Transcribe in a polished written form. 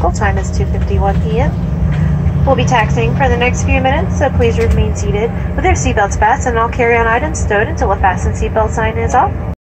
vehicle. Time is 2:51 p.m. We'll be taxiing for the next few minutes, so please remain seated with your seatbelts fastened and all carry-on items stowed until a fasten seatbelt sign is off.